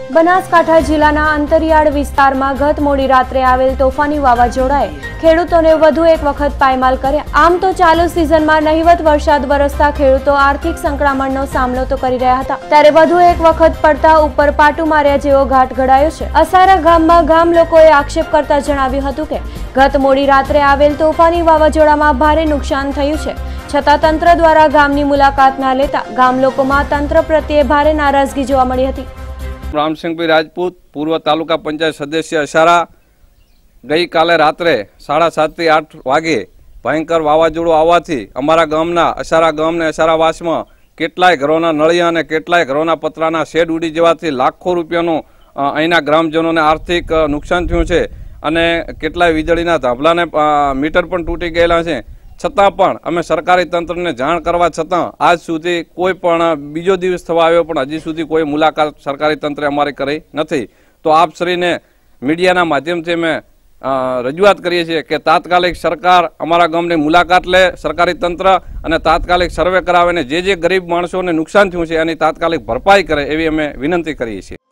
બનાસકાંઠા જિલ્લાના અંતરિયાળ વિસ્તારમાં ગત મોડી રાત્રે આવેલ તોફાની વાવાઝોડાએ ખેડૂતોને વધુ એક વખત પાયમાલ કર્યા। આમ તો ચાલુ સિઝનમાં નહિવત વરસાદ વરસતા ખેડૂતો આર્થિક સંકળામણનો સામનો તો કરી રહ્યા હતા, ત્યારે વધુ એક વખત પડતા ઉપર પાટું માર્યા જેવો ઘાટ ઘડાયો છે। અસારા ગામમાં ગામ લોકોએ આક્ષેપ કરતા જણાવ્યું હતું કે ગત મોડી રાત્રે આવેલ તોફાની વાવાઝોડામાં ભારે નુકસાન થયું છે, છતાં તંત્ર દ્વારા ગામની મુલાકાત ના લેતા ગામ લોકોમાં તંત્ર પ્રત્યે ભારે નારાજગી જોવા મળી હતી। रामसिंह राजपूत पूर्व तालुका पंचायत सदस्य असारा गई काले रात्रे 7:30 થી 8 वागे भयंकर वावाजोड़ू आववाथी अमारा गामना असारा गाम ने असारावास में केटलाय घरोना नळिया अने केटलाय घरोना पतराना शेड उड़ी जवाथी लाखों रूपियानो अहींना ग्रामजनोने आर्थिक नुकसान थयुं छे अने केटलाय वीजळीना थांभलाने मीटर पण तूटी गयेला छे। छतां पण अमे सरकारी तंत्रने जाण करवा छतां आज सुधी कोई पण बीजो दिवस थवा आव्यो पण हजी सुधी कोई मुलाकात सरकारी तंत्रे अमारी करी नथी। तो आप श्रीने मीडियाना माध्यमथी अमे रजूआत करीए छीए के तात्कालिक सरकार अमारा गामनी मुलाकात ले, सरकारी तंत्र अने तात्कालिक सर्वे करावे ने जे गरीब माणसोने नुकसान थयुं छे एनी तात्कालिक भरपाई करे एवी अमे विनंती करीए छीए।